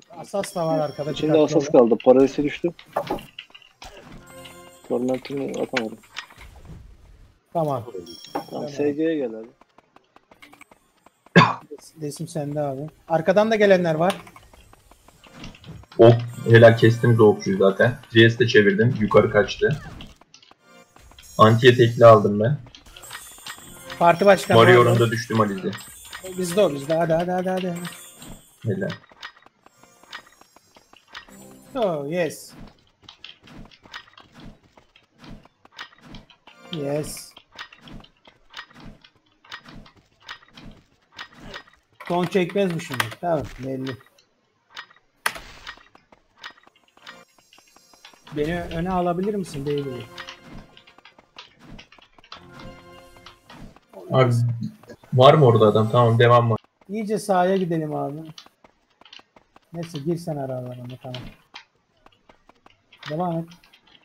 Asas da var arkada. İçinde dikkatli asas olun. kaldı. Parazisi düştü. Torment'ini atamadım. Tamam. Tamam, SG'ye gel abi. Desim sende abi. Arkadan da gelenler var. Ok, helal kestiniz o okçuyu zaten. CS de çevirdim. Yukarı kaçtı. Antiye tekli aldım ben. Parti başkanı var. Warrior'un düştü Malizi. Bizde o bizde. Hadi. Helal. Oh yes. Yes. Ton çekmez mi şimdi? Tamam belli. Beni öne alabilir misin? Değil. Abi var mı orada adam? Tamam devam var. İyice sahaya gidelim abi. Neyse gir sen aralarına tamam. Devam et.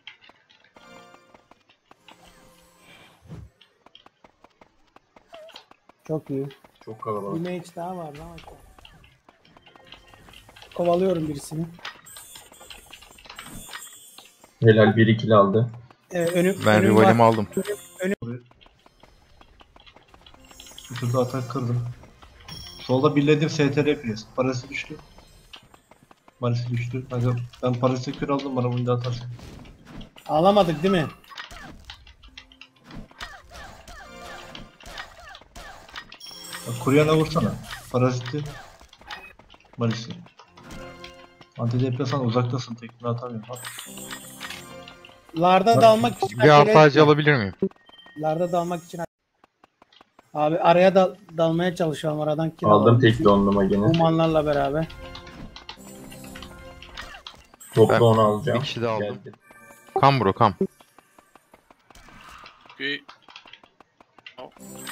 Çok iyi. Çok Bir kalabalık. mage daha var lan. Kovalıyorum birisini. Helal 1-2'li aldı. Ben önüm rivalimi var. aldım. Bir türlü atak kırdım. Solda birledim STR yapıyoruz. Parası düştü. Parası düştü. Hadi ben parası kür aldım, bana bunu da atarsın. Alamadık değil mi? Bak, kuryana vursana. Paraziti. Malisi. Antidepresan uzaktasın, tekini atamıyorum. Bak. Larda dalmak için Bir acele harf etme. alabilir miyim? Larda dalmak için abi araya dalmaya çalışalım aradan kill Aldım alalım. tekli onluma gene. Umanlarla beraber. Toplu Ben onu alacağım. bir kişi daha aldım. Geldi. Kam bro kam. Okay. Oh.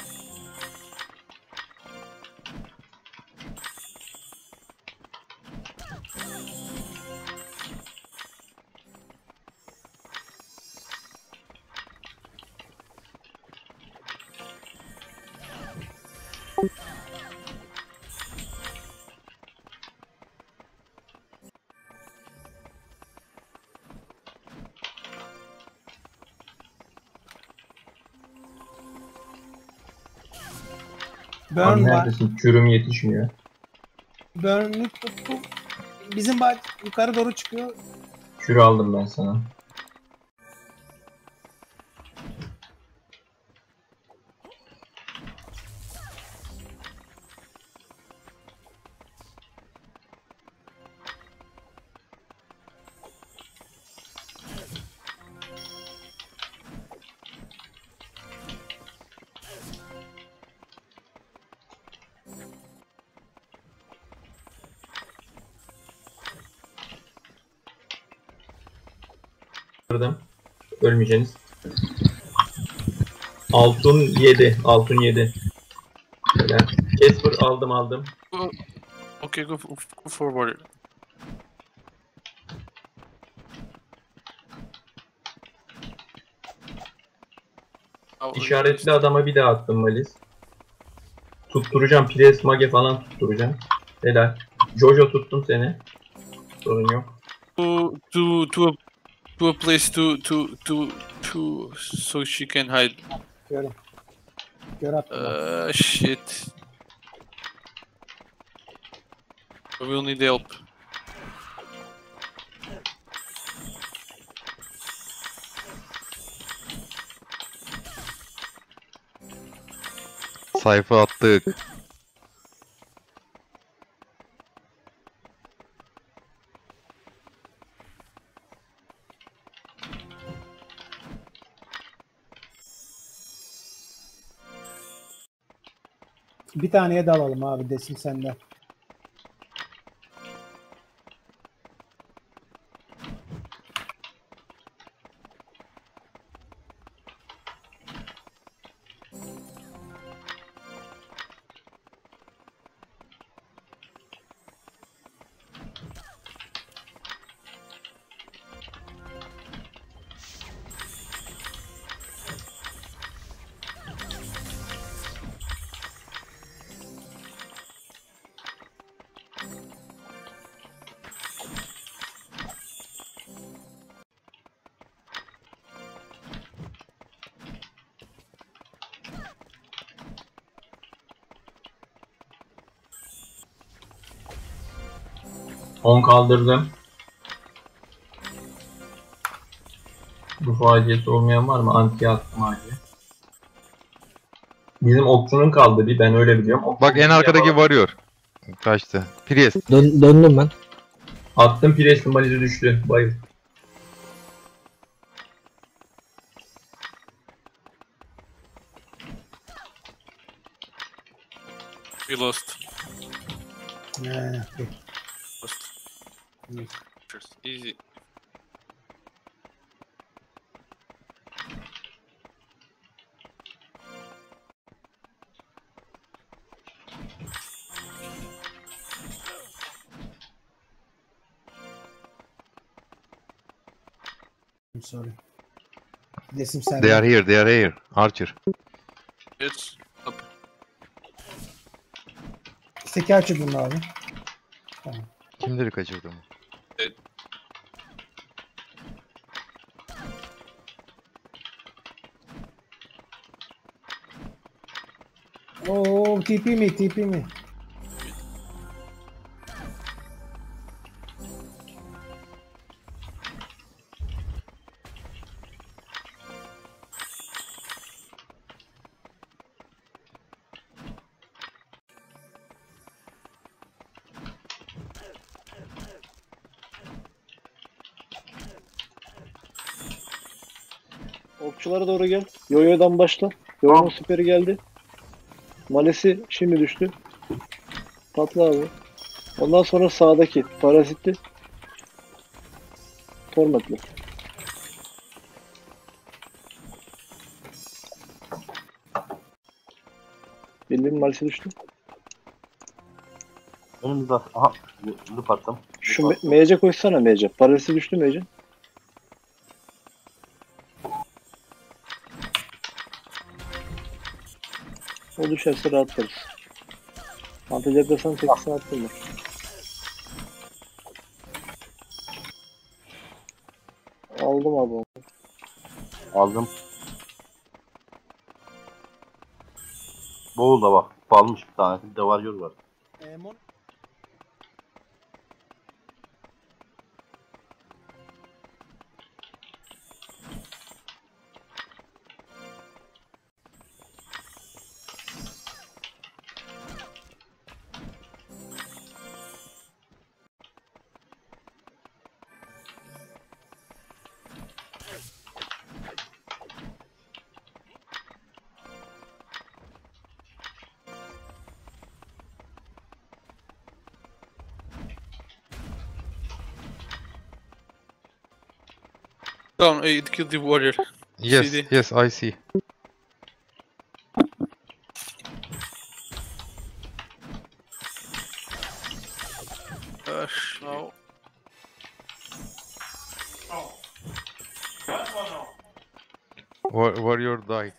Abi Burn var. neredesin? Kürüm yetişmiyor. Burn'ü tuttu. Bizim yukarı doğru çıkıyor. Kür aldım ben sana. Kırdım. Ölmeyeceğiniz. Altın 7. Altın 7. Helal. Casper aldım. Okay, go forward. Oh, İşaretli adama bir daha attım Malis. Tutturacağım. Pires mage falan tutturacağım. Helal. Jojo tuttum seni. Sorun yok. to a place to so she can hide. Gör attım. Shit. We will need help. Sayfa attık. Bir taneye dalalım abi desin senden. 10 kaldırdım. Bu faciası olmayan var mı? Anti attım acil. Bizim okçunun kaldı bir, ben öyle biliyorum. Bak en arkadaki Warrior. Kaçtı. Priest. Döndüm ben. Attım, Priest'in balizi düştü. Bayıl. We lost. Ne? Lost. Just easy. I'm sorry. Desim sen. They are here. They are here. Archer. It's up. Seki açırdın abi. Kimleri kaçırdım? Oo, TP mi? TP mi? Okçulara doğru gel. Yoyo'dan başla. Yoyo'nun süperi geldi. Malesi şimdi düştü. Patla abi. Ondan sonra sağdaki parazitli. Tormentli. Bildiğin malesi düştü. Önümüzde. Aha. Loop attım. Şu MC koşsana MC. Paraziti düştü MC. O düşerse rahatlarız. Antalya desen tekisini attım ben. Aldım abi onu. Aldım. Boğul da bak. Almış bir tane. Bir de Warrior var. Down, it killed the warrior. Yes. CD. Yes. I see. No. Warrior died.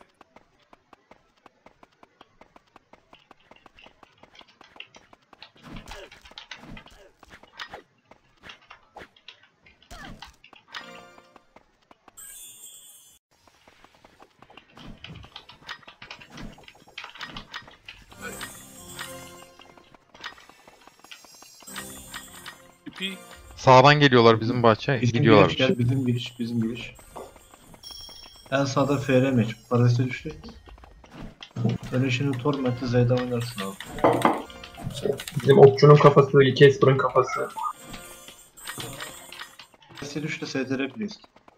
TP. Sağdan geliyorlar bizim bahçe. Bizim Gidiyorlar. giriş gel. Bizim giriş. En sağda FR meç. Paraziti düştü. Öyle şimdi Torment'le Z'den oynarsın abi. Bizim okçunun kafası, Casper'ın kafası. Paraziti düştü STR please.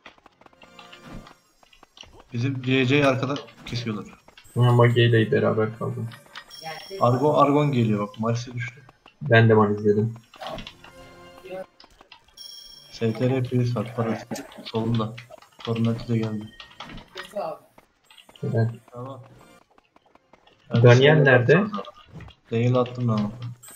Bizim CC'yi arkada kesiyorlar. Mage ile beraber kaldım. Argon geliyor bak. Marisi düştü. Ben de mal izledim. STR please var. Parazit solunda. Torment de geldi. Ben. Tamam. Daniel nerede? Değil attım ben onu.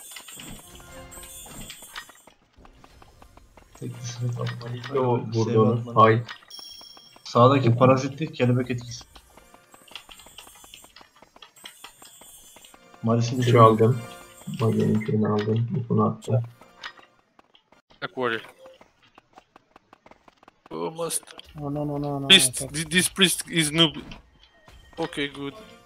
Teklisini Malis'le o vurdu onu. Hayır. Sağdaki parazitli kelebek etkisi. Malis'in Kür aldım. Mage'nin kürünü aldım. Bunu attım. Attack warrior. Oh, must. No. Priest. This priest is noob. Okay, good.